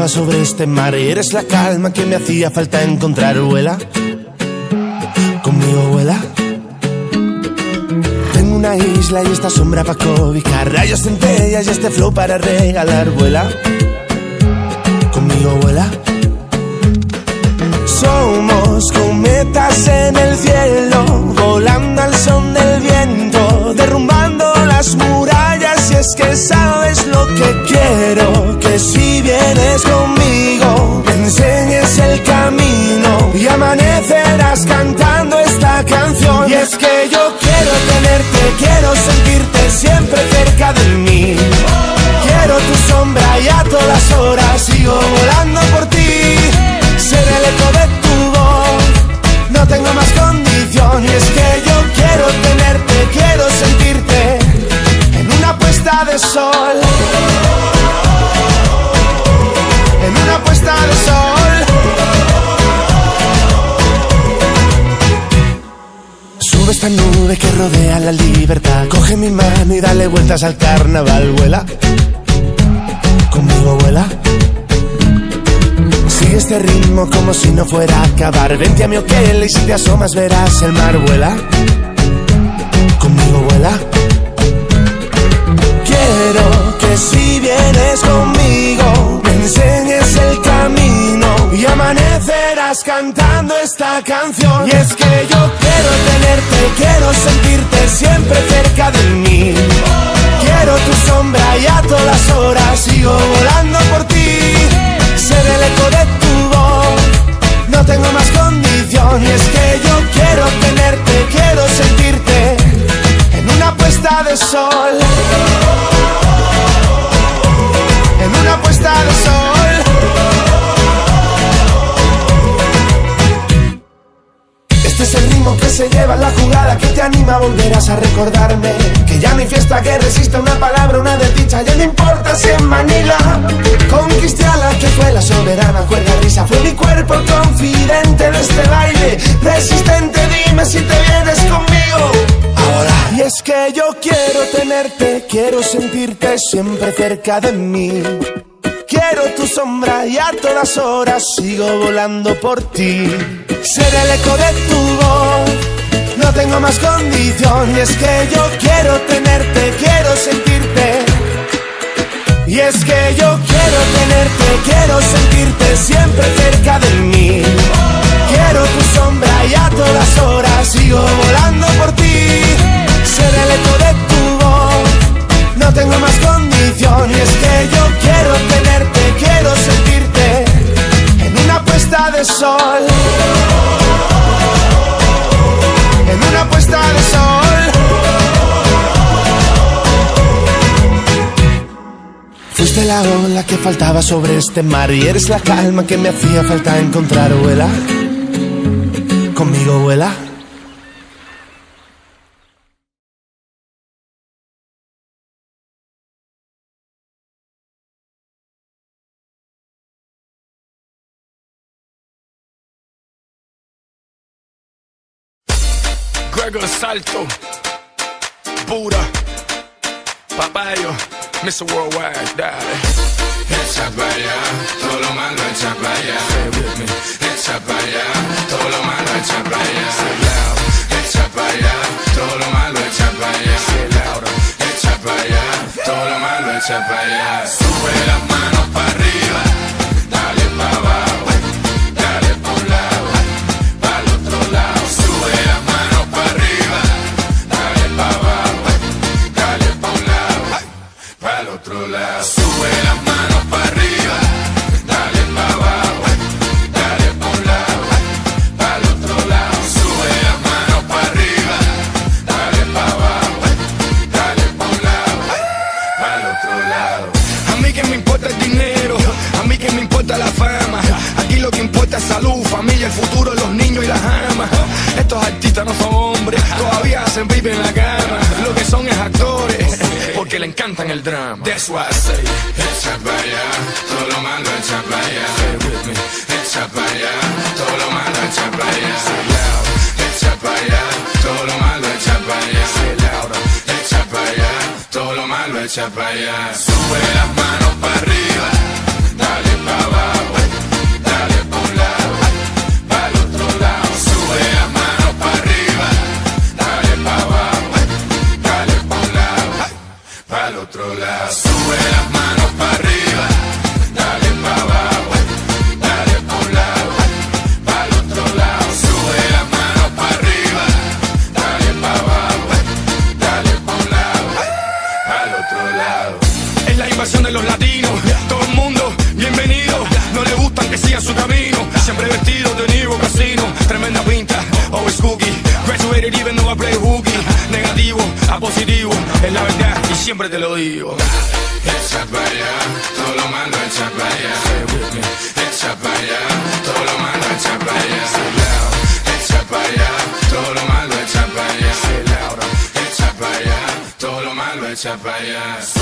faltaba sobre este mar y eres la calma que me hacía falta encontrar. Vuela, conmigo vuela. Tengo una isla y esta sombra para cobijar, rayos, centellas y este flow para regalar. Vuela, conmigo vuela. Somos cometas en el cielo, volando al son del viento, derrumbando las murallas. Y es que sabes lo que quiero, que si vienes conmigo me enseñes el camino y amanecerás cantando esta canción. Y es que yo quiero tenerte, quiero sentirte siempre cerca de mí. Quiero tu sombra y a todas horas sigo volando por ti. Ser el eco de tu voz, no tengo más condición. Y es que yo quiero tenerte, quiero sentirte en una puesta de sol, en una puesta de sol. Sube esta nube que rodea la libertad, coge mi mano y dale vueltas al carnaval. Vuela, conmigo vuela. Sigue este ritmo como si no fuera a acabar. Vente a mi hotel y si te asomas verás el mar. Vuela, conmigo vuela. Quiero que si vienes conmigo me enseñes el camino y amanecerás cantando esta canción. Y es que yo quiero tenerte, quiero sentirte siempre cerca de mí. Quiero tu sombra y a todas horas sigo volando por ti. Ser el eco de tu voz, no tengo más condición. Y es que yo quiero tenerte, quiero sentirte en una puesta de sol, en una puesta de sol. Este es el ritmo que se lleva en la jugada, que te anima, volverás a recordarme que ya no hay fiesta que resista una palabra, una desdicha. Ya no importa si en Manila conquisté a la que fue la soberana cuerda risa. Fue mi cuerpo confidente de este baile, resistente. Dime si te vienes conmigo ahora. Y es que yo quiero tenerte, quiero sentirte siempre cerca de mí. Quiero tu sombra y a todas horas sigo volando por ti. Ser el eco de tu voz, no tengo más condición. Y es que yo quiero tenerte, quiero sentirte. Y es que yo quiero tenerte, quiero sentirte siempre cerca de mí. Quiero tu sombra y a todas horas sigo volando por ti. Ser el eco de tu voz, no tengo más condición. Y es que yo quiero tenerte, quiero sentirte en una puesta de sol, en una puesta de sol. Fuiste la ola que faltaba sobre este mar y eres la calma que me hacía falta encontrar. Vuela, conmigo vuela. Gregor Salto, Pura, Papayo, Mr. Worldwide, dale. Echa para allá, todo lo malo echa para allá. Echa para allá, todo lo malo echa para allá. Echa para allá, todo lo malo echa para allá. Echa para allá, todo lo malo echa para allá. Sube las manos para arriba, dale para abajo, dale por un lado, para el otro lado. Sube las manos para arriba, dale para abajo, dale para un lado, para el otro lado. Sube las manos para arriba, dale para abajo, dale para un lado, para el otro lado. Sube las manos para arriba, dale para abajo, dale para un lado, para el otro lado. A mí que me importa el dinero, a mí que me importa la fama. Aquí lo que importa es salud, familia, el futuro, los niños y las amas. Estos artistas no son hombres, todavía hacen pipi en la cama. Lo que son es actores, porque le encantan el drama. That's why I say, echa para allá, todo lo malo echa para allá. Echa para allá, todo lo malo echa para allá. Echa para allá, todo lo malo echa para allá. Echa para allá, todo lo malo echa para allá. Sube las manos para arriba, dale pa' abajo, dale pa' un lado, pa' el otro lado. Sube las manos pa' arriba, dale pa' abajo, dale pa' un lado, pa' el otro lado. Sube las manos pa' arriba, dale pa' abajo, dale pa' un lado, pa' el otro lado. Sube las manos pa' arriba, dale pa' abajo, dale pa' un lado, pa' el otro lado. Es la invasión de los latinos, todo el mundo bienvenido. No le gustan que sigan su camino, siempre vestidos de Niro Casino. Tremenda pinta, always cookie. Graduated even though I play hooky. Negativo a positivo, es la verdad y siempre te lo digo. Echa pa' allá, todo lo malo echa pa' allá. Echa pa' allá, todo lo malo echa pa' allá. Echa pa' allá, todo lo malo echa pa' allá. Echa pa' allá, todo lo malo echa pa' allá.